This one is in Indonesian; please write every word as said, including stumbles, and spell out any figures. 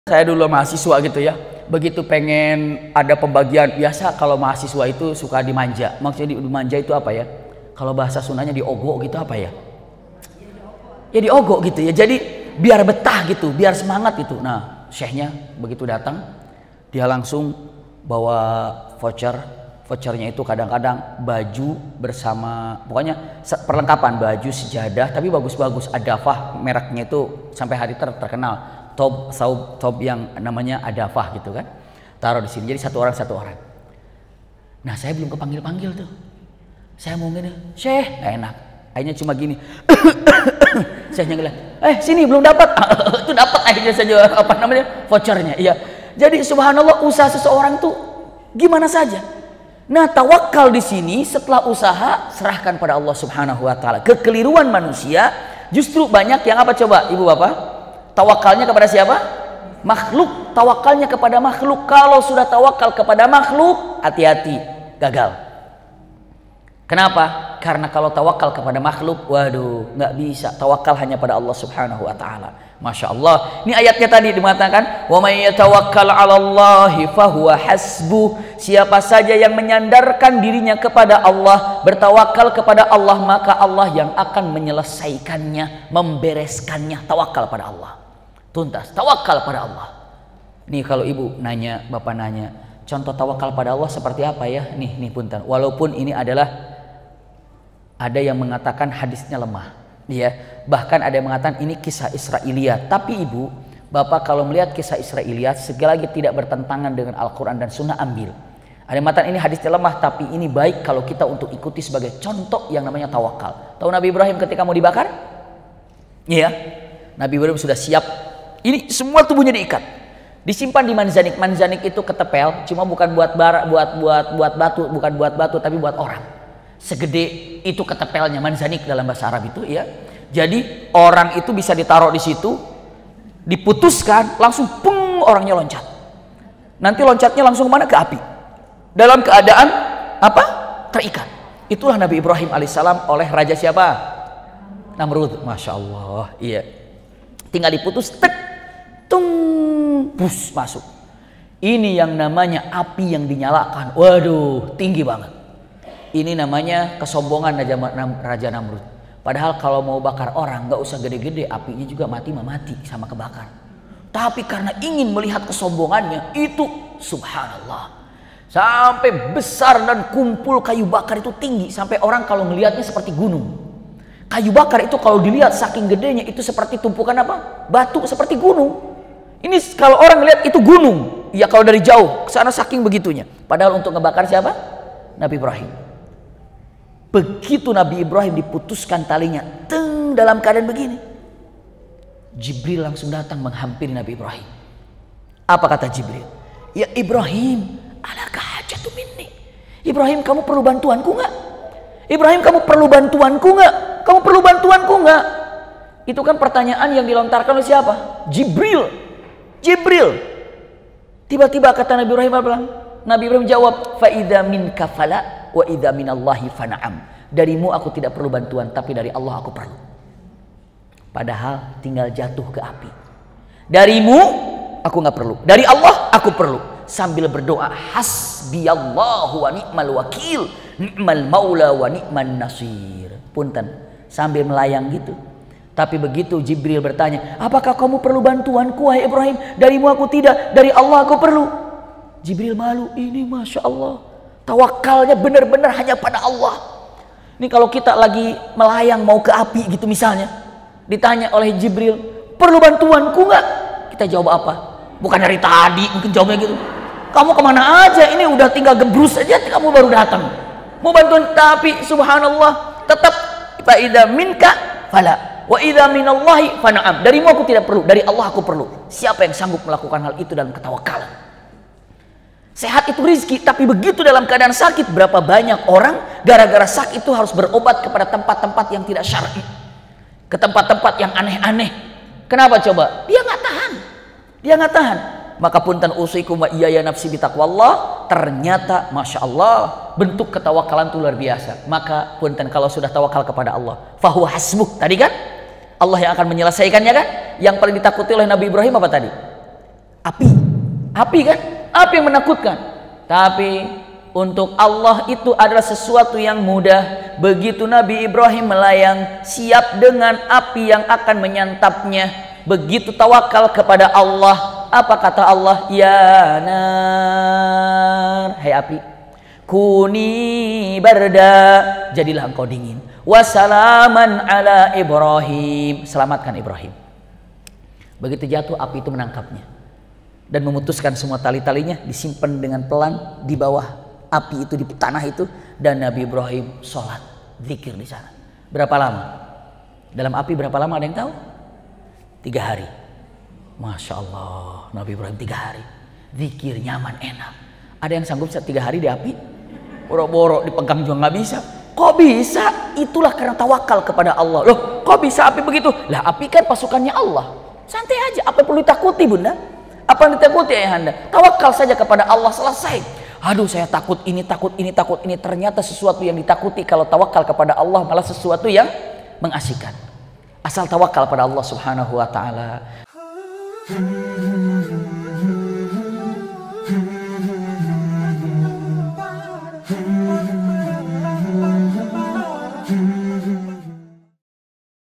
Saya dulu mahasiswa gitu ya, begitu pengen ada pembagian, biasa kalau mahasiswa itu suka dimanja. Maksudnya dimanja itu apa ya? Kalau bahasa Sundanya diogok gitu apa ya? Ya diogok gitu ya, jadi biar betah gitu, biar semangat gitu. Nah syekhnya begitu datang, dia langsung bawa voucher, vouchernya itu kadang-kadang baju bersama, pokoknya perlengkapan baju, sejadah, tapi bagus-bagus, Adafah mereknya itu sampai hari ter terkenal. Top, saub, top yang namanya Adafah gitu kan, taruh di sini. Jadi satu orang satu orang. Nah saya belum kepanggil panggil tuh. Saya mau gini, Syekh, nggak enak. Akhirnya cuma gini. Syekhnya bilang, eh sini belum dapat. Itu dapat akhirnya saja apa namanya vouchernya. Iya. Jadi subhanallah usaha seseorang tuh gimana saja. Nah tawakal di sini setelah usaha serahkan pada Allah Subhanahu Wa Taala. Kekeliruan manusia justru banyak yang apa coba ibu bapak? Tawakalnya kepada siapa? Makhluk. Tawakalnya kepada makhluk. Kalau sudah tawakal kepada makhluk, hati-hati, gagal. Kenapa? Karena kalau tawakal kepada makhluk, waduh, nggak bisa. Tawakal hanya pada Allah Subhanahu Wa Taala. Masya Allah. Ini ayatnya tadi dimengatakan, wa may yatawakkal 'ala Allahi fahuwa hasbuh. Siapa saja yang menyandarkan dirinya kepada Allah, bertawakal kepada Allah, maka Allah yang akan menyelesaikannya, membereskannya. Tawakal pada Allah. Tuntas, tawakal pada Allah. Nih kalau ibu nanya, bapak nanya, contoh tawakal pada Allah seperti apa ya? Nih, nih punten. Walaupun ini adalah ada yang mengatakan hadisnya lemah, ya. Bahkan ada yang mengatakan ini kisah Israiliyat. Tapi ibu, bapak kalau melihat kisah Israiliyat, segala lagi tidak bertentangan dengan Al-Quran dan Sunnah, ambil. Ada yang mengatakan ini hadisnya lemah, tapi ini baik kalau kita untuk ikuti sebagai contoh yang namanya tawakal. Tahu Nabi Ibrahim ketika mau dibakar? Iya. Nabi Ibrahim sudah siap. Ini semua tubuhnya diikat, disimpan di manzanik. Manzanik itu ketepel, cuma bukan buat bar, buat buat buat batu, bukan buat batu, tapi buat orang. Segede itu ketepelnya manzanik dalam bahasa Arab itu, ya. Jadi orang itu bisa ditaruh di situ, diputuskan, langsung pung orangnya loncat. Nanti loncatnya langsung kemana? Ke api. Dalam keadaan apa? Terikat. Itulah Nabi Ibrahim alaihissalam oleh raja siapa? Namrud. Masya Allah. Iya. Tinggal diputus, tek. Tung, bus, masuk. Ini yang namanya api yang dinyalakan. Waduh, tinggi banget. Ini namanya kesombongan Raja, Raja Namrud. Padahal kalau mau bakar orang, nggak usah gede-gede, apinya juga mati mati sama kebakar. Tapi karena ingin melihat kesombongannya, itu subhanallah. Sampai besar dan kumpul kayu bakar itu tinggi, sampai orang kalau melihatnya seperti gunung. Kayu bakar itu kalau dilihat saking gedenya itu seperti tumpukan apa? Batu, seperti gunung. Ini kalau orang lihat itu gunung, ya kalau dari jauh ke sana saking begitunya. Padahal untuk ngebakar siapa? Nabi Ibrahim. Begitu Nabi Ibrahim diputuskan talinya, teng, dalam keadaan begini, Jibril langsung datang menghampiri Nabi Ibrahim. Apa kata Jibril? Ya Ibrahim, alaka hajatu minni. Ibrahim, kamu perlu bantuanku nggak? Ibrahim, kamu perlu bantuanku nggak? Kamu perlu bantuanku nggak? Itu kan pertanyaan yang dilontarkan oleh siapa? Jibril. Jibril. Tiba-tiba kata Nabi Ibrahim apa? Nabi Ibrahim jawab, fa idza minka fala wa idza minallahi fana'am. Darimu aku tidak perlu bantuan, tapi dari Allah aku perlu. Padahal tinggal jatuh ke api. Darimu aku nggak perlu, dari Allah aku perlu. Sambil berdoa, hasbiyallahu wa ni'mal wakil, ni'mal maula wa ni'man nasir. Punten, sambil melayang gitu. Tapi begitu Jibril bertanya, apakah kamu perlu bantuanku wahai Ibrahim? Darimu aku tidak, dari Allah aku perlu. Jibril malu, ini Masya Allah, tawakalnya benar-benar hanya pada Allah. Ini kalau kita lagi melayang mau ke api gitu misalnya, ditanya oleh Jibril, perlu bantuanku nggak? Kita jawab apa? Bukan dari tadi, mungkin jawabnya gitu, kamu kemana aja, ini udah tinggal gebrus aja kamu baru datang mau bantuan. Tapi subhanallah tetap, fa idza minka fala wa idza minallahi fana'am. Darimu aku tidak perlu, dari Allah aku perlu. Siapa yang sanggup melakukan hal itu dalam ketawakalan? Sehat itu rizki, tapi begitu dalam keadaan sakit, berapa banyak orang gara-gara sakit itu harus berobat kepada tempat-tempat yang tidak syar'i, ke tempat-tempat yang aneh-aneh. Kenapa coba? Dia nggak tahan, dia nggak tahan. Maka punten usikum wa iyaya nafsi bitaqwallah. Ternyata Masya Allah bentuk ketawakalan itu luar biasa. Maka punten kalau sudah tawakal kepada Allah, fahuwa hasbuh. Tadi kan Allah yang akan menyelesaikannya kan. Yang paling ditakuti oleh Nabi Ibrahim apa tadi? Api, api kan? Api yang menakutkan. Tapi untuk Allah itu adalah sesuatu yang mudah. Begitu Nabi Ibrahim melayang, siap dengan api yang akan menyantapnya. Begitu tawakal kepada Allah, apa kata Allah? Ya nar, hai api, kuni barda, jadilah engkau dingin. Wassalaman ala Ibrahim, selamatkan Ibrahim. Begitu jatuh, api itu menangkapnya dan memutuskan semua tali-talinya, disimpan dengan pelan di bawah api itu, di tanah itu. Dan Nabi Ibrahim sholat, zikir di sana. Berapa lama? Dalam api berapa lama, ada yang tahu? Tiga hari. Masya Allah, Nabi Ibrahim tiga hari zikir, nyaman, enak. Ada yang sanggup tiga hari di api? Boro-boro dipegang juga nggak bisa. Kok bisa? Itulah karena tawakal kepada Allah. Loh, kok bisa api begitu? Lah, api kan pasukannya Allah. Santai aja, apa yang perlu ditakuti bunda? Apa yang ditakuti ayahanda? Tawakal saja kepada Allah, selesai. Aduh, saya takut ini, takut ini, takut ini. Ternyata sesuatu yang ditakuti kalau tawakal kepada Allah malah sesuatu yang mengasihkan. Asal tawakal pada Allah subhanahu wa ta'ala.